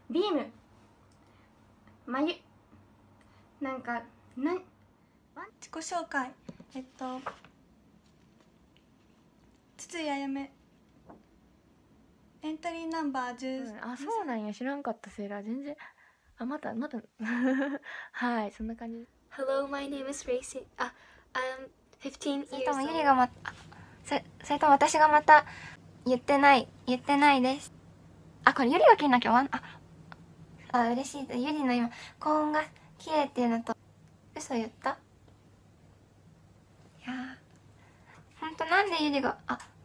ビーム眉なんか自己紹介筒井あやめエントリーナンバー10、 あ、そうなんや、知らんかったセーラー全然。あ、またはい、そんな感じ。 Hello, my name is Racy. I'm 15 それ years ともゆり old. がそれとも私がまた言ってないです。あ、これゆりが切んなきゃ終わん。嬉しい。ゆりの今高音が綺麗っていうのと、嘘言った？いやー、ほんとなんでゆりが